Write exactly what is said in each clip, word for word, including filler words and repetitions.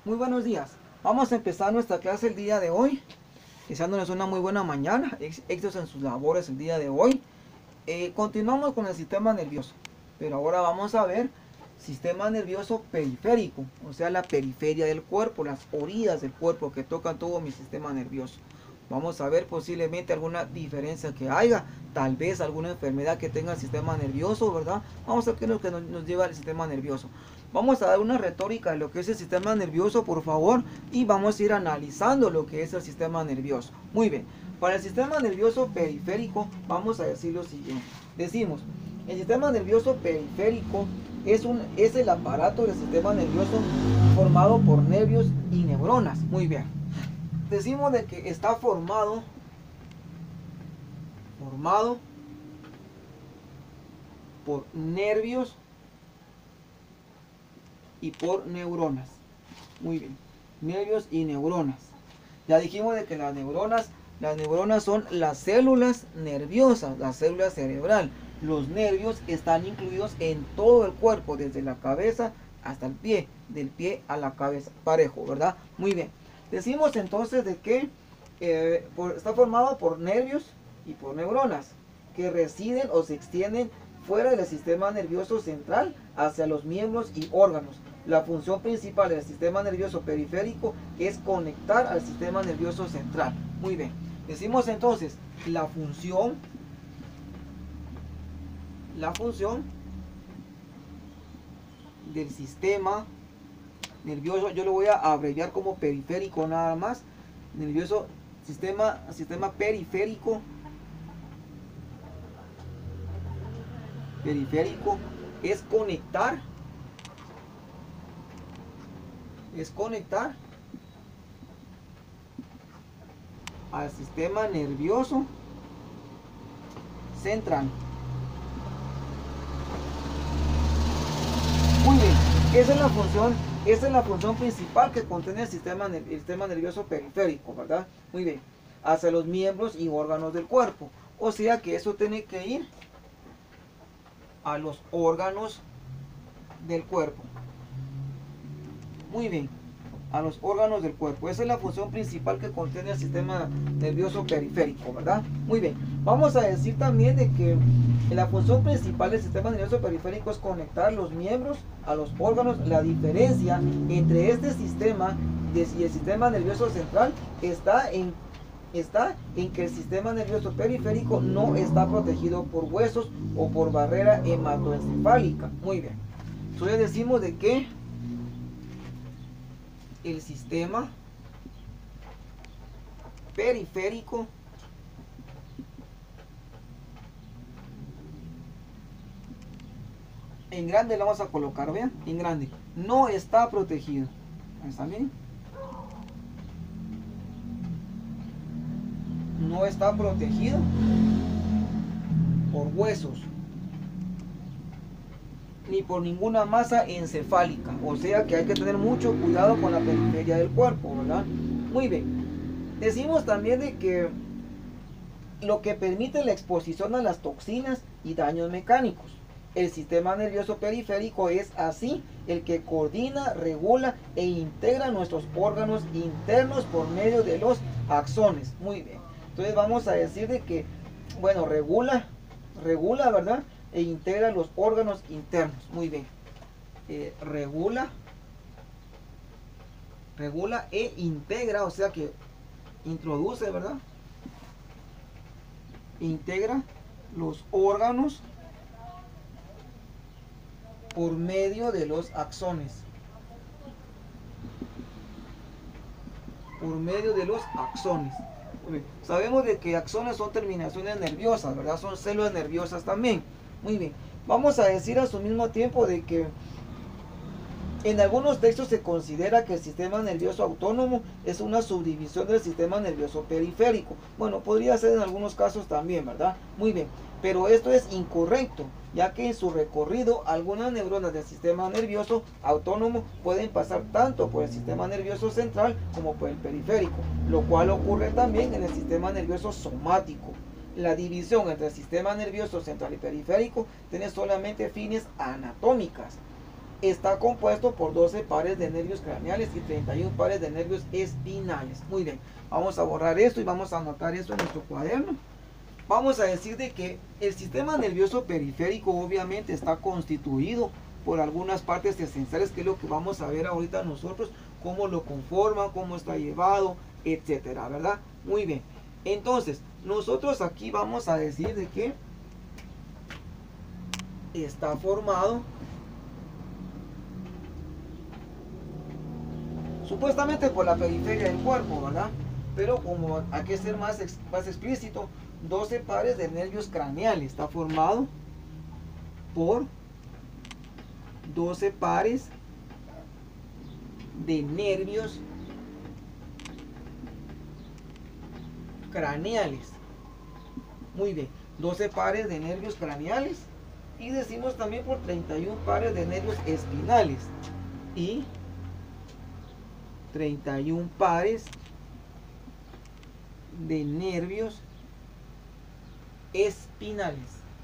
Muy buenos días. Vamos a empezar nuestra clase el día de hoy, deseándoles una muy buena mañana, éxitos en sus labores el día de hoy. Eh, continuamos con el sistema nervioso, pero ahora vamos a ver sistema nervioso periférico, o sea, la periferia del cuerpo, las orillas del cuerpo que tocan todo mi sistema nervioso. Vamos a ver posiblemente alguna diferencia que haya, tal vez alguna enfermedad que tenga el sistema nervioso, ¿verdad? Vamos a ver qué es lo que nos, nos lleva al sistema nervioso. Vamos a dar una retórica de lo que es el sistema nervioso, por favor, y vamos a ir analizando lo que es el sistema nervioso. Muy bien, para el sistema nervioso periférico vamos a decir lo siguiente. Decimos, el sistema nervioso periférico es, un, es el aparato del sistema nervioso formado por nervios y neuronas. Muy bien. Decimos de que está formado, formado por nervios y por neuronas. Muy bien, nervios y neuronas. Ya dijimos de que las neuronas, las neuronas son las células nerviosas, la célula cerebral. Los nervios están incluidos en todo el cuerpo, desde la cabeza hasta el pie, del pie a la cabeza, parejo, ¿verdad? Muy bien. Decimos entonces de que eh, por, está formado por nervios y por neuronas que residen o se extienden fuera del sistema nervioso central hacia los miembros y órganos. La función principal del sistema nervioso periférico es conectar al sistema nervioso central. Muy bien. Decimos entonces la función, la función del sistema nervioso, yo lo voy a abreviar como periférico nada más. Nervioso, sistema, sistema periférico. Periférico es conectar, es conectar al sistema nervioso central. Muy bien, esa es la función, esa es la función principal que contiene el sistema, el sistema nervioso periférico, ¿verdad? Muy bien, hacia los miembros y órganos del cuerpo. O sea que eso tiene que ir a los órganos del cuerpo. Muy bien, a los órganos del cuerpo. Esa es la función principal que contiene el sistema nervioso periférico, ¿verdad? Muy bien, vamos a decir también de que la función principal del sistema nervioso periférico es conectar los miembros a los órganos. La diferencia entre este sistema y el sistema nervioso central está en está en que el sistema nervioso periférico no está protegido por huesos o por barrera hematoencefálica. Muy bien. Entonces decimos de que el sistema periférico en grande lo vamos a colocar, vean, en grande, no está protegido. ¿Está bien? No está protegido por huesos ni por ninguna masa encefálica, o sea que hay que tener mucho cuidado con la periferia del cuerpo, ¿verdad? Muy bien. Decimos también de que lo que permite la exposición a las toxinas y daños mecánicos. El sistema nervioso periférico es así el que coordina, regula e integra nuestros órganos internos por medio de los axones. Muy bien. Entonces vamos a decir de que, bueno, regula, regula, ¿verdad? E integra los órganos internos. Muy bien. Eh, regula, regula e integra, o sea que introduce, ¿verdad? Integra los órganos por medio de los axones. Por medio de los axones. Sabemos de que axones son terminaciones nerviosas, ¿verdad? Son células nerviosas también. Muy bien. Vamos a decir a su mismo tiempo de que en algunos textos se considera que el sistema nervioso autónomo es una subdivisión del sistema nervioso periférico. Bueno, podría ser en algunos casos también, ¿verdad? Muy bien. Pero esto es incorrecto, ya que en su recorrido algunas neuronas del sistema nervioso autónomo pueden pasar tanto por el sistema nervioso central como por el periférico, lo cual ocurre también en el sistema nervioso somático. La división entre el sistema nervioso central y periférico tiene solamente fines anatómicas. está compuesto por doce pares de nervios craneales y treinta y uno pares de nervios espinales. Muy bien, vamos a borrar esto y vamos a anotar esto en nuestro cuaderno. Vamos a decir de que el sistema nervioso periférico obviamente está constituido por algunas partes esenciales, que es lo que vamos a ver ahorita nosotros, cómo lo conforman, cómo está llevado, etcétera, ¿verdad? Muy bien, entonces nosotros aquí vamos a decir de que está formado supuestamente por la periferia del cuerpo, ¿verdad? Pero como hay que ser más, más explícito, doce pares de nervios craneales. Está formado por doce pares de nervios craneales. Muy bien, doce pares de nervios craneales. Y decimos también por treinta y uno pares de nervios espinales. Y treinta y uno pares de nervios espinales.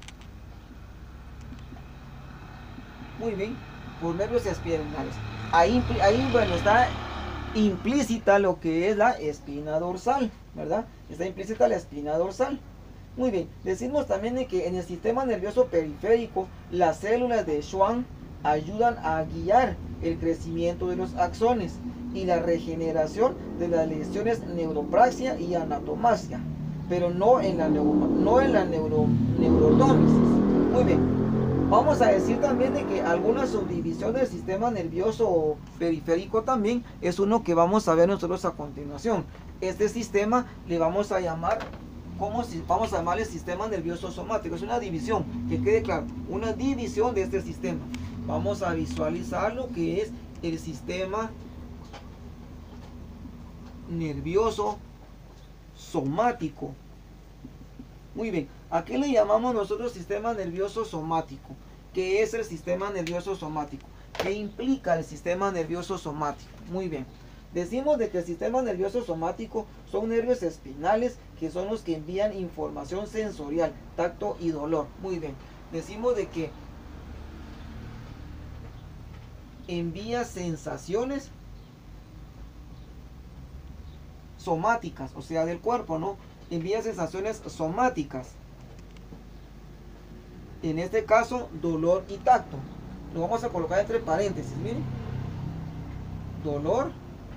Muy bien, por nervios espinales. Ahí, ahí bueno, está implícita lo que es la espina dorsal, ¿verdad? Está implícita la espina dorsal. Muy bien, decimos también de que en el sistema nervioso periférico las células de Schwann ayudan a guiar el crecimiento de los axones y la regeneración de las lesiones neuropraxia y anatomasia, pero no en la, neuro, no en la neuro, neurotómisis. Muy bien, vamos a decir también de que alguna subdivisión del sistema nervioso periférico también es uno que vamos a ver nosotros a continuación. Este sistema le vamos a llamar, ¿cómo si, vamos a llamarle sistema nervioso somático? Es una división, que quede claro, una división de este sistema. Vamos a visualizar lo que es el sistema nervioso somático. Muy bien, ¿a qué le llamamos nosotros sistema nervioso somático? ¿Qué es el sistema nervioso somático? ¿Qué implica el sistema nervioso somático? Muy bien, decimos de que el sistema nervioso somático son nervios espinales que son los que envían información sensorial, tacto y dolor. Muy bien, decimos de que envía sensaciones somáticas, o sea, del cuerpo, ¿no? Envía sensaciones somáticas. En este caso, dolor y tacto. Lo vamos a colocar entre paréntesis, miren. Dolor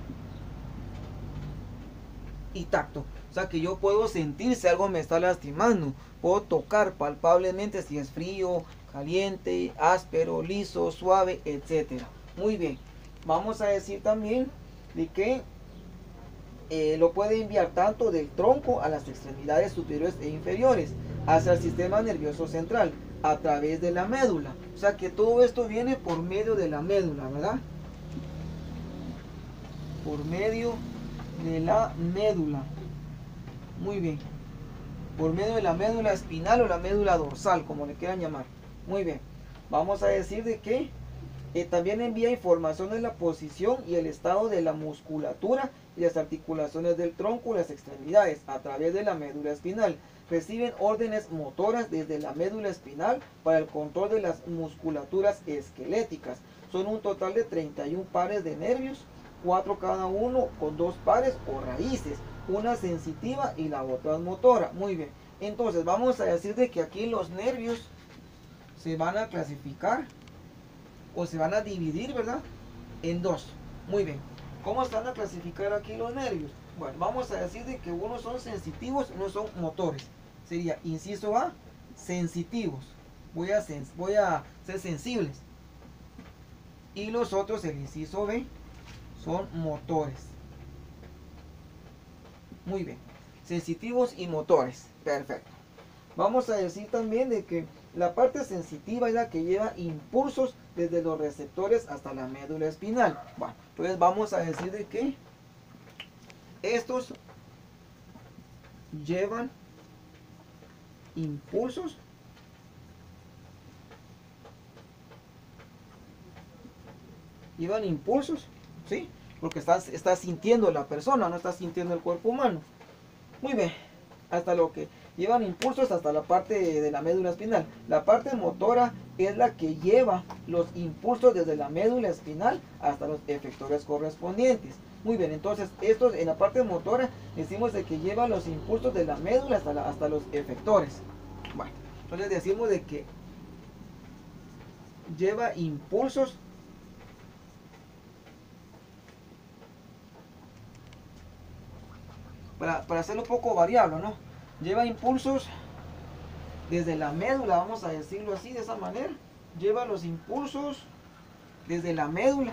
y tacto. O sea, que yo puedo sentir si algo me está lastimando. Puedo tocar palpablemente si es frío, caliente, áspero, liso, suave, etcétera. Muy bien. Vamos a decir también de que Eh, lo puede enviar tanto del tronco a las extremidades superiores e inferiores, hacia el sistema nervioso central, a través de la médula. O sea que todo esto viene por medio de la médula, ¿verdad? Por medio de la médula. Muy bien. Por medio de la médula espinal o la médula dorsal, como le quieran llamar. Muy bien. Vamos a decir de que Eh, también envía información de la posición y el estado de la musculatura y las articulaciones del tronco y las extremidades a través de la médula espinal. Reciben órdenes motoras desde la médula espinal para el control de las musculaturas esqueléticas. Son un total de treinta y uno pares de nervios, cuatro cada uno con dos pares o raíces, una sensitiva y la otra motora. Muy bien, entonces vamos a decir de que aquí los nervios se van a clasificar o se van a dividir, ¿verdad? En dos. Muy bien. ¿Cómo se van a clasificar aquí los nervios? Bueno, vamos a decir de que unos son sensitivos y unos son motores. Sería, inciso A, sensitivos. Voy a, sens voy a ser sensibles. Y los otros, el inciso B, son motores. Muy bien. Sensitivos y motores. Perfecto. Vamos a decir también de que la parte sensitiva es la que lleva impulsos desde los receptores hasta la médula espinal. Bueno, entonces vamos a decir de que estos llevan impulsos llevan impulsos, ¿sí? Porque está, está sintiendo la persona, no está sintiendo el cuerpo humano. Muy bien, hasta lo que llevan impulsos hasta la parte de la médula espinal. La parte motora es la que lleva los impulsos desde la médula espinal hasta los efectores correspondientes. Muy bien, entonces esto en la parte motora decimos de que lleva los impulsos de la médula hasta, la, hasta los efectores. Bueno, entonces decimos de que lleva impulsos para, para hacerlo un poco variable, ¿no? Lleva impulsos desde la médula, vamos a decirlo así, de esa manera. Lleva los impulsos desde la médula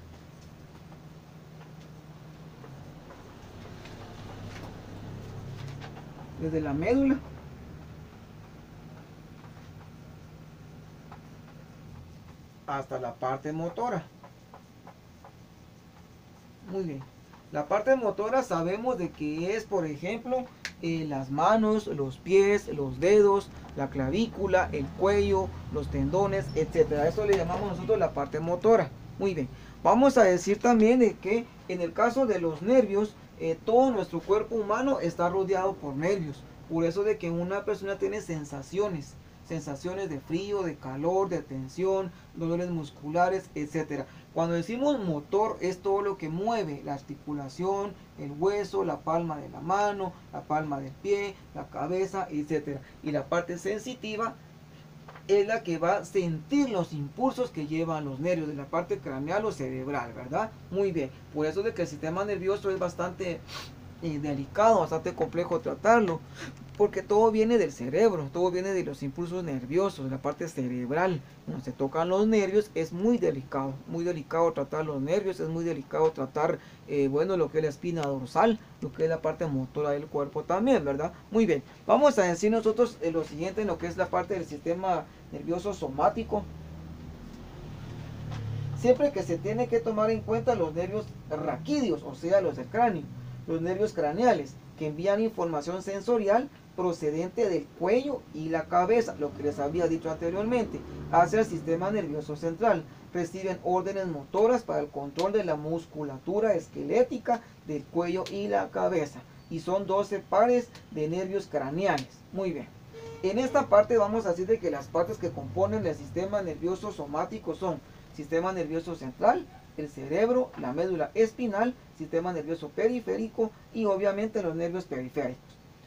desde la médula hasta la parte motora. Muy bien. La parte motora sabemos de que es, por ejemplo, eh, las manos, los pies, los dedos, la clavícula, el cuello, los tendones, etcétera. Eso le llamamos nosotros la parte motora. Muy bien. Vamos a decir también de que en el caso de los nervios, eh, todo nuestro cuerpo humano está rodeado por nervios. Por eso de que una persona tiene sensaciones. Sensaciones de frío, de calor, de tensión, dolores musculares, etcétera. Cuando decimos motor es todo lo que mueve, la articulación, el hueso, la palma de la mano, la palma del pie, la cabeza, etcétera. Y la parte sensitiva es la que va a sentir los impulsos que llevan los nervios de la parte craneal o cerebral, ¿verdad? Muy bien. Por eso de que el sistema nervioso es bastante eh, delicado, bastante complejo tratarlo, porque todo viene del cerebro, todo viene de los impulsos nerviosos, de la parte cerebral. Cuando se tocan los nervios es muy delicado, muy delicado tratar los nervios, es muy delicado tratar, eh, bueno, lo que es la espina dorsal, lo que es la parte motora del cuerpo también, ¿verdad? Muy bien, vamos a decir nosotros eh, lo siguiente en lo que es la parte del sistema nervioso somático. Siempre que se tiene que tomar en cuenta los nervios raquídeos, o sea, los del cráneo, los nervios craneales, que envían información sensorial procedente del cuello y la cabeza, lo que les había dicho anteriormente, hacia el sistema nervioso central. Reciben órdenes motoras para el control de la musculatura esquelética del cuello y la cabeza. Y son doce pares de nervios craneales. Muy bien. En esta parte vamos a decir de que las partes que componen el sistema nervioso somático son sistema nervioso central, el cerebro, la médula espinal, sistema nervioso periférico y obviamente los nervios periféricos.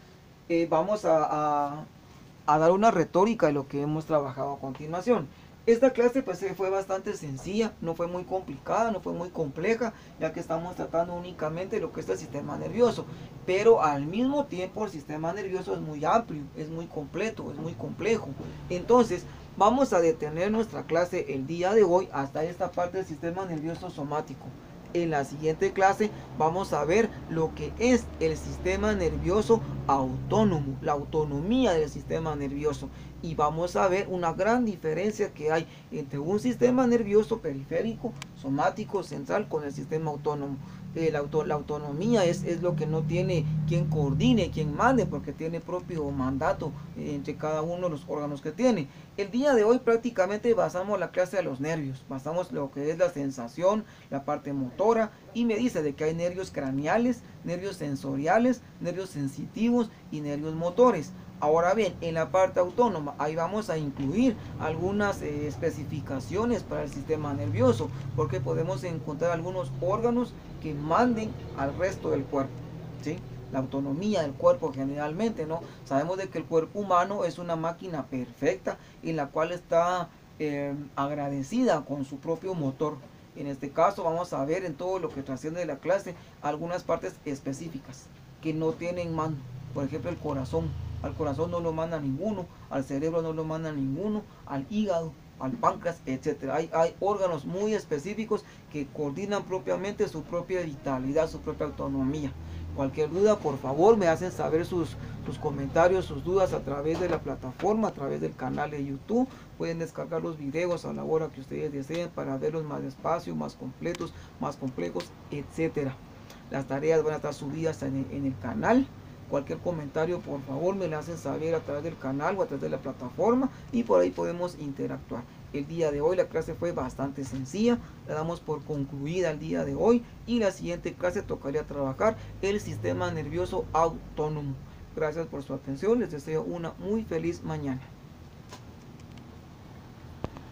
Eh, vamos a, a, a dar una retórica de lo que hemos trabajado a continuación. Esta clase pues fue bastante sencilla, no fue muy complicada, no fue muy compleja, ya que estamos tratando únicamente lo que es el sistema nervioso, pero al mismo tiempo el sistema nervioso es muy amplio, es muy completo, es muy complejo. Entonces vamos a detener nuestra clase el día de hoy hasta esta parte del sistema nervioso somático. En la siguiente clase vamos a ver lo que es el sistema nervioso autónomo, la autonomía del sistema nervioso. Y vamos a ver una gran diferencia que hay entre un sistema nervioso periférico, somático, central con el sistema autónomo. Eh, la, auto, la autonomía es, es lo que no tiene quien coordine, quien mande, porque tiene propio mandato eh, entre cada uno de los órganos que tiene. El día de hoy prácticamente basamos la clase a los nervios, basamos lo que es la sensación, la parte motora, y me dice de que hay nervios craneales, nervios sensoriales, nervios sensitivos y nervios motores. Ahora bien, en la parte autónoma, ahí vamos a incluir algunas eh, especificaciones para el sistema nervioso, porque podemos encontrar algunos órganos que manden al resto del cuerpo, ¿sí? La autonomía del cuerpo generalmente, ¿no? Sabemos de que el cuerpo humano es una máquina perfecta en la cual está eh, agradecida con su propio motor. En este caso vamos a ver en todo lo que trasciende de la clase algunas partes específicas que no tienen mando. Por ejemplo, el corazón. Al corazón no lo manda ninguno, al cerebro no lo manda ninguno, al hígado, al páncreas, etcétera. Hay, hay órganos muy específicos que coordinan propiamente su propia vitalidad, su propia autonomía. Cualquier duda, por favor, me hacen saber sus, sus comentarios, sus dudas a través de la plataforma, a través del canal de YouTube. Pueden descargar los videos a la hora que ustedes deseen para verlos más despacio, más completos, más complejos, etcétera. Las tareas van a estar subidas en el, en el canal. Cualquier comentario, por favor, me lo hacen saber a través del canal o a través de la plataforma y por ahí podemos interactuar. El día de hoy la clase fue bastante sencilla, la damos por concluida el día de hoy y la siguiente clase tocaría trabajar el sistema nervioso autónomo. Gracias por su atención, les deseo una muy feliz mañana.